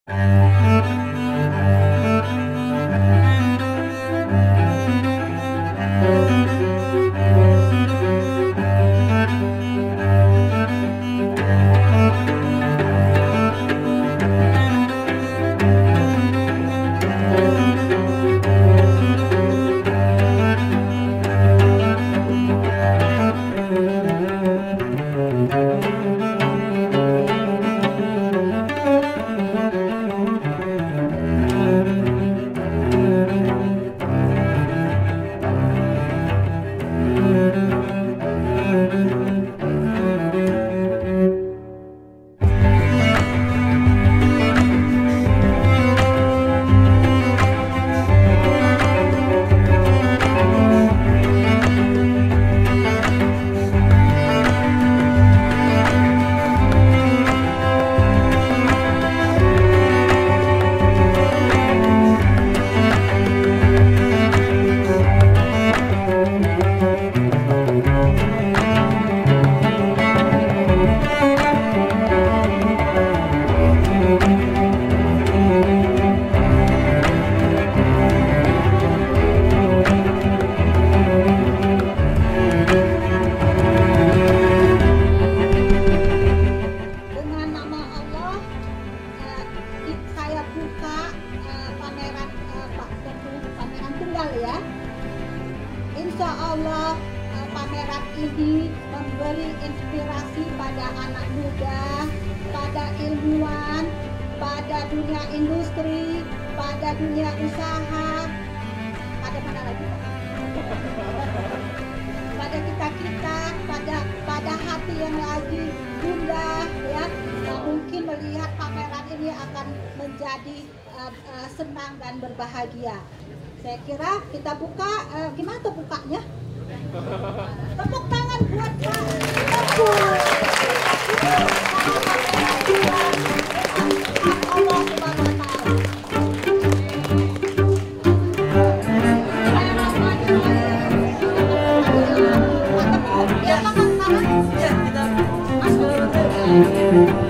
Insya Allah pameran ini memberi inspirasi pada anak muda, pada ilmuwan, pada dunia industri, pada dunia usaha, pada mana lagi? Pada kita-kita, pada hati yang lagi gundah, ya. Nah, mungkin melihat pameran ini akan menjadi senang dan berbahagia. Saya kira kita buka, gimana tuh bukanya? Tepuk tangan buat Pak. Allah Subhanahu wa Ta'ala. Ya, tangan. Ya, kita masuk.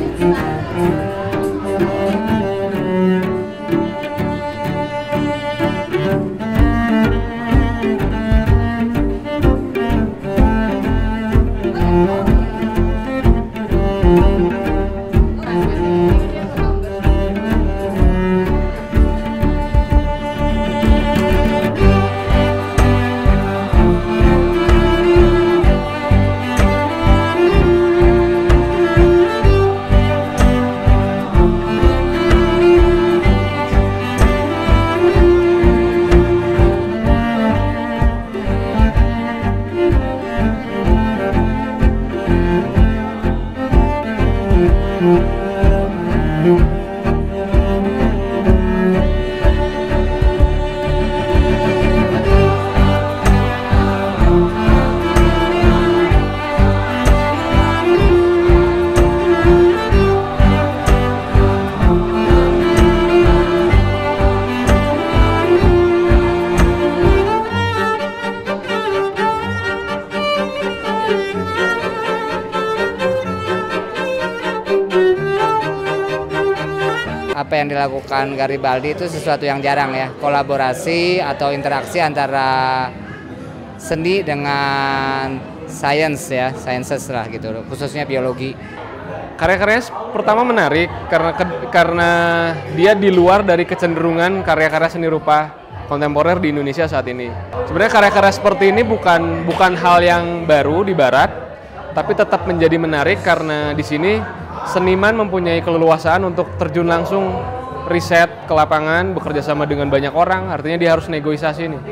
Apa yang dilakukan Garibaldi itu sesuatu yang jarang ya, kolaborasi atau interaksi antara seni dengan sains ya, sciences lah gitu, khususnya biologi. Karya-karyanya pertama menarik karena dia di luar dari kecenderungan karya-karya seni rupa kontemporer di Indonesia saat ini. Sebenarnya karya-karya seperti ini bukan hal yang baru di Barat, tapi tetap menjadi menarik karena di sini seniman mempunyai keleluasaan untuk terjun langsung riset ke lapangan, bekerja sama dengan banyak orang, artinya dia harus negosiasi nih.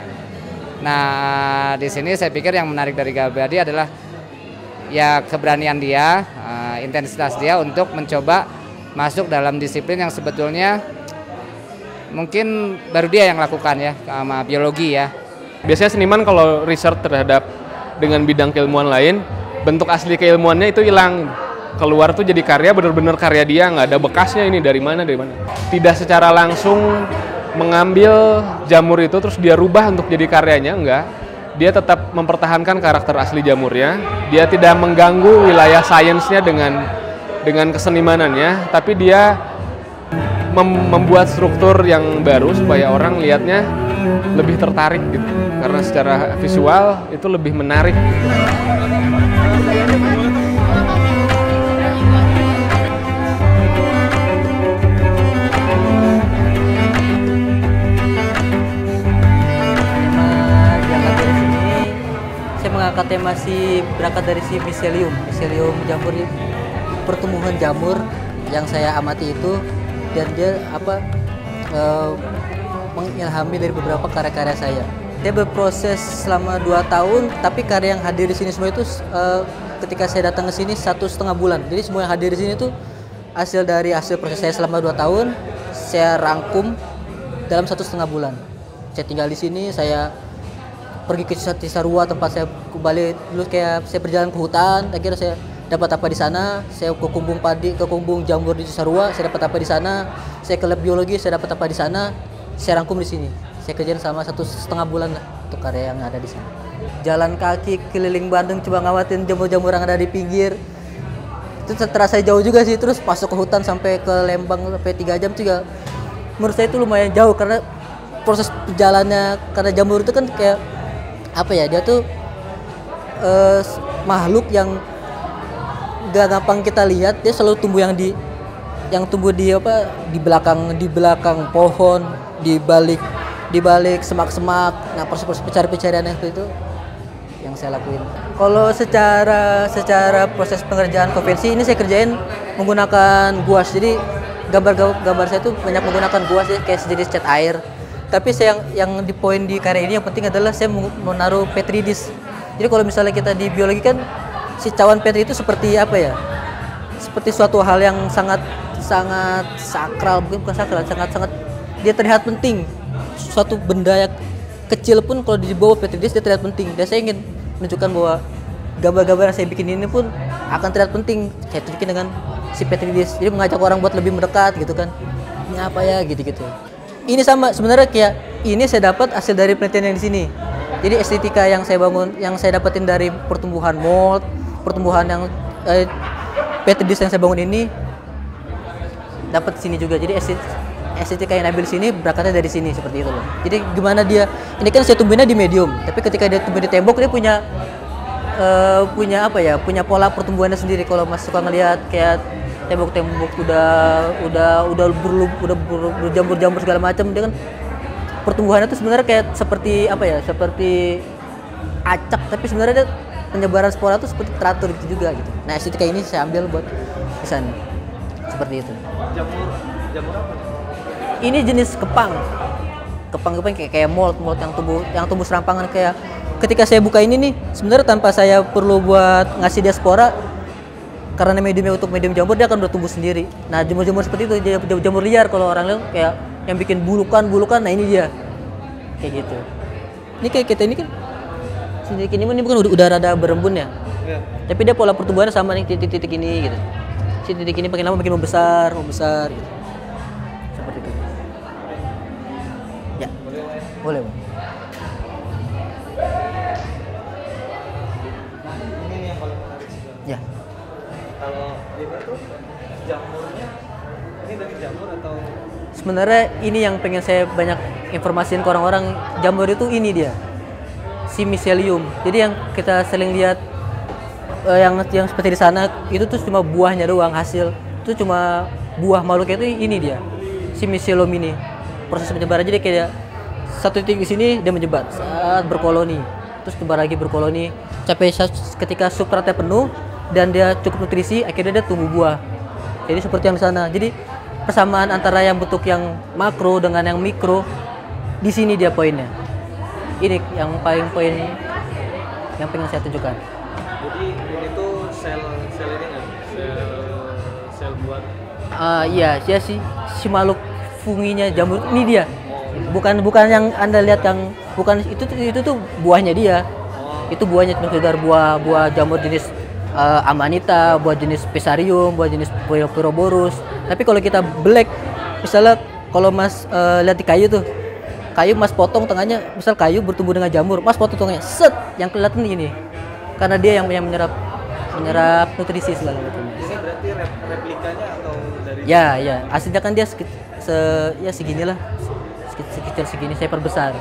Nah, di sini saya pikir yang menarik dari Garibaldi adalah ya keberanian dia, intensitas dia untuk mencoba masuk dalam disiplin yang sebetulnya mungkin baru dia yang lakukan ya, sama biologi ya. Biasanya seniman kalau riset terhadap dengan bidang keilmuan lain, bentuk asli keilmuannya itu hilang. Keluar tuh jadi karya, bener-bener karya dia, nggak ada bekasnya ini dari mana. Tidak secara langsung mengambil jamur itu terus dia rubah untuk jadi karyanya, enggak. Dia tetap mempertahankan karakter asli jamurnya, dia tidak mengganggu wilayah sainsnya dengan kesenimanannya, tapi dia membuat struktur yang baru supaya orang lihatnya lebih tertarik gitu. Karena secara visual itu lebih menarik. Mengangkat tema berangkat dari si miselium jamur, pertumbuhan jamur yang saya amati itu, dan dia mengilhami dari beberapa karya-karya saya. Dia berproses selama 2 tahun, tapi karya yang hadir di sini semua itu ketika saya datang ke sini 1,5 bulan. Jadi semua yang hadir di sini itu hasil proses saya selama 2 tahun, saya rangkum dalam 1,5 bulan. Saya tinggal di sini, saya pergi ke Cisarua, tempat saya kembali dulu, kayak saya berjalan ke hutan, akhirnya saya dapat apa di sana, saya ke kumbung jamur di Cisarua, saya dapat apa di sana, saya ke lab biologi, saya dapat apa di sana, saya rangkum di sini. Saya kerjain selama 1,5 bulan lah untuk karya yang ada di sini. Jalan kaki keliling Bandung coba ngawatin jamur-jamur yang ada di pinggir. Itu terasa jauh juga sih, terus masuk ke hutan sampai ke Lembang sampai 3 jam juga. Menurut saya itu lumayan jauh karena proses perjalanannya, karena jamur itu kan kayak dia tuh makhluk yang gak gampang kita lihat. Dia selalu tumbuh yang tumbuh di belakang pohon, di balik semak-semak. Nah, proses pencarian itu yang saya lakuin. Kalau secara proses pengerjaan konvensi ini saya kerjain menggunakan gouache. Jadi gambar saya itu banyak menggunakan gouache, kayak sejenis cat air. Tapi yang di poin di karya ini yang penting adalah saya menaruh petri dish. Jadi kalau misalnya kita di biologi kan si cawan petri itu seperti seperti suatu hal yang sangat sakral, bukan sakral, sangat dia terlihat penting. Suatu benda yang kecil pun kalau di bawah petri dish dia terlihat penting. Dan saya ingin menunjukkan bahwa gambar-gambar yang saya bikin ini pun akan terlihat penting. Saya tunjukin dengan si petri dish. Jadi mengajak orang buat lebih mendekat gitu kan. Ini apa ya gitu-gitu. Ini sama sebenarnya, kayak ini saya dapat hasil dari penelitian yang di sini. Jadi estetika yang saya bangun, yang saya dapetin dari pertumbuhan mold, pertumbuhan yang petri dish yang saya bangun ini dapat di sini juga. Jadi estetika yang ambil di sini berangkatnya dari sini, seperti itu loh. Jadi gimana dia, ini kan saya tumbuhinnya di medium, tapi ketika dia tumbuh di tembok dia punya pola pertumbuhannya sendiri. Kalau Mas suka ngelihat kayak tembok-tembok udah berjamur-jamur segala macam, dia kan pertumbuhannya tuh sebenarnya kayak seperti acak, tapi sebenarnya dia penyebaran spora tuh seperti teratur gitu juga gitu. Nah, estetika ini saya ambil buat di sana. Seperti itu. Jamur apa? Ini jenis kepang kayak mold yang tumbuh serampangan. Kayak ketika saya buka ini nih, sebenarnya tanpa saya perlu buat ngasih dia spora, karena mediumnya untuk medium jamur, dia akan bertumbuh sendiri. Nah, jamur-jamur seperti itu, jamur liar kalau orang lihat, kayak yang bikin bulukan, nah ini dia. Kayak gitu. Ini kayak kita ini kan, ini bukan udah rada berembun ya. Yeah. Tapi dia pola pertumbuhannya sama nih, titik-titik ini gitu. Si titik ini makin lama makin membesar gitu. Seperti itu. Ya, boleh Bang. Ini yang paling menarik juga. Ya. Kalau ini tuh jamurnya, ini dari jamur atau? Sebenarnya ini yang pengen saya banyak informasiin ke orang-orang. Jamur itu ini dia, si miselium. Jadi yang kita sering lihat yang seperti di sana itu tuh cuma buahnya doang, hasil itu cuma buah makhluknya itu ini dia, si miselium ini. Proses penyebaran jadi kayak satu titik di sini dia menyebar saat berkoloni, terus kembali lagi berkoloni sampai ketika substratnya penuh dan dia cukup nutrisi, akhirnya dia tumbuh buah. Jadi seperti yang di sana. Jadi persamaan antara yang bentuk yang makro dengan yang mikro di sini dia poinnya. Ini yang paling poin yang pengen saya tunjukkan. Jadi ini tuh sel ini nggak? Sel buat? Iya, dia si makhluk funginya jamur ini dia. Bukan yang Anda lihat yang bukan itu tuh buahnya dia. Itu buahnya cuma sekedar buah jamur jenis Amanita, buah jenis Pesarium, buah jenis Pyroborus. Tapi kalau kita black, misalnya kalau Mas lihat di kayu tuh, kayu Mas potong tengahnya, misal kayu bertumbuh dengan jamur, Mas potong tengahnya, set, yang kelihatan ini, karena dia yang menyerap nutrisi segala macam. Ini berarti replikanya atau dari? Ya, aslinya kan dia ya seginilah, sekecil segini saya perbesar.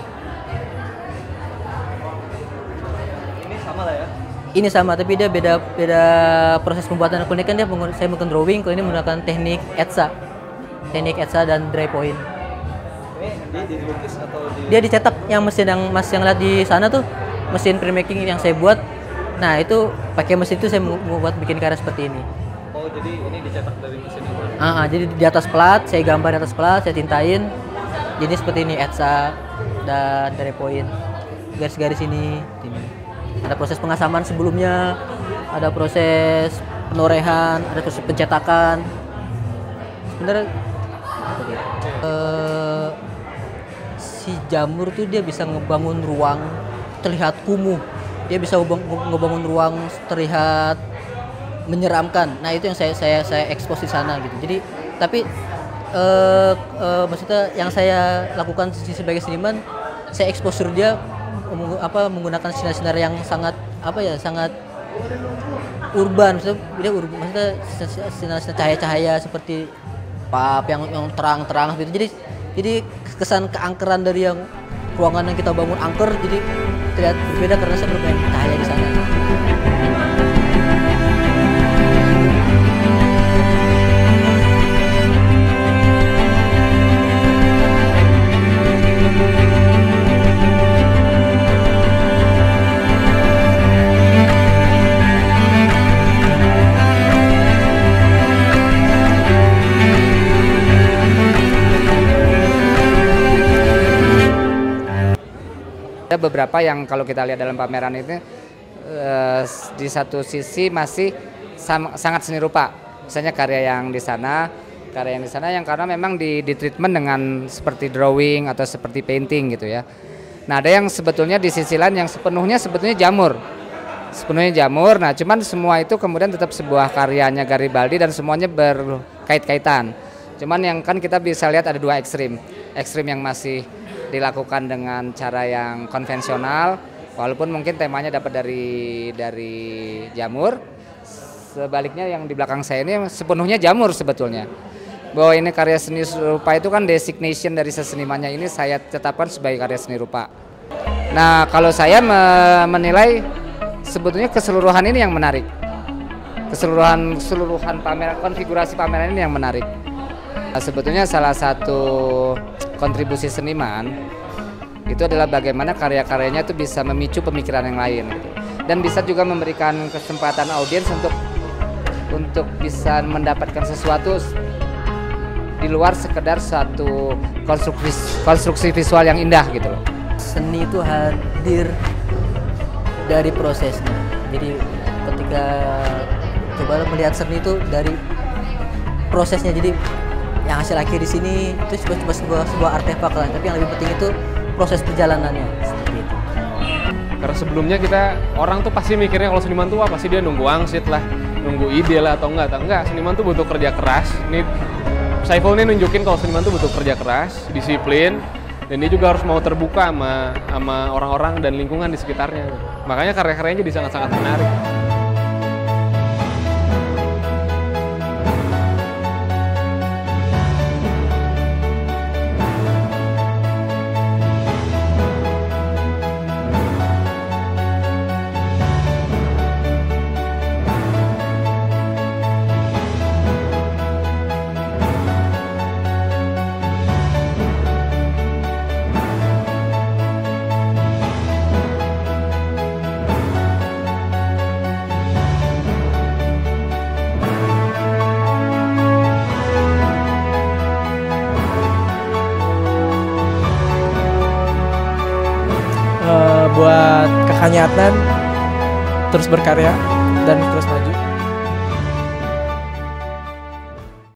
Ini sama lah ya. Ini sama tapi dia beda proses pembuatan. Kalau ini kan saya menggunakan drawing, kalau ini menggunakan teknik etsa dan dry point. Ini dia dilukis atau Dia dicetak, yang mesin yang Mas yang lihat di sana tuh mesin printmaking yang saya buat. Nah itu pakai mesin itu saya membuat bikin karya seperti ini. Oh jadi ini dicetak dari mesin itu? Jadi di atas plat, saya gambar di atas plat, saya tintain. Jadi seperti ini etsa dan dry point. Garis-garis ini. Ada proses pengasaman sebelumnya, ada proses penorehan, ada proses pencetakan. Sebenarnya si jamur tuh dia bisa ngebangun ruang terlihat kumuh, dia bisa ngebangun ruang terlihat menyeramkan. Nah itu yang saya expose di sana gitu. Jadi tapi maksudnya yang saya lakukan sebagai seniman, saya exposure dia menggunakan sinar-sinar yang sangat sangat urban, maksudnya sinar-sinar cahaya-cahaya seperti pap yang terang-terang gitu. Jadi kesan keangkeran dari yang ruangan yang kita bangun angker jadi terlihat berbeda karena saya bermain cahaya di sana. Ada beberapa yang kalau kita lihat dalam pameran itu di satu sisi masih sangat seni rupa. Misalnya karya yang di sana yang karena memang di treatment dengan seperti drawing atau seperti painting gitu ya. Nah ada yang sebetulnya di sisi lain yang sepenuhnya jamur. Nah cuman semua itu kemudian tetap sebuah karyanya Garibaldi dan semuanya berkait-kaitan. Cuman yang kan kita bisa lihat ada dua ekstrim yang masih dilakukan dengan cara yang konvensional, walaupun mungkin temanya dapat dari jamur. Sebaliknya yang di belakang saya ini sepenuhnya jamur sebetulnya. Bahwa ini karya seni rupa itu kan designation dari senimannya ini saya tetapkan sebagai karya seni rupa. Nah kalau saya menilai sebetulnya keseluruhan ini yang menarik. Keseluruhan pameran, konfigurasi pameran ini yang menarik. Nah, sebetulnya salah satu kontribusi seniman itu adalah bagaimana karya-karyanya itu bisa memicu pemikiran yang lain gitu. Dan bisa juga memberikan kesempatan audiens untuk bisa mendapatkan sesuatu di luar sekedar satu konstruksi visual yang indah gitu loh. Seni itu hadir dari prosesnya. Jadi ketika coba melihat seni itu dari prosesnya, jadi yang hasil akhir di sini itu cuma sebuah artefak lah, tapi yang lebih penting itu proses perjalanannya seperti itu. Karena sebelumnya orang tuh pasti mikirnya kalau seniman tuh pasti dia nunggu wangsit lah, nunggu ide lah atau enggak. Seniman tuh butuh kerja keras. Ini Saiful ini nunjukin kalau seniman tuh butuh kerja keras, disiplin, dan dia juga harus mau terbuka sama orang-orang dan lingkungan di sekitarnya. Makanya karya-karyanya jadi sangat-sangat menarik. Buat Kakak Nyatan terus berkarya dan terus maju.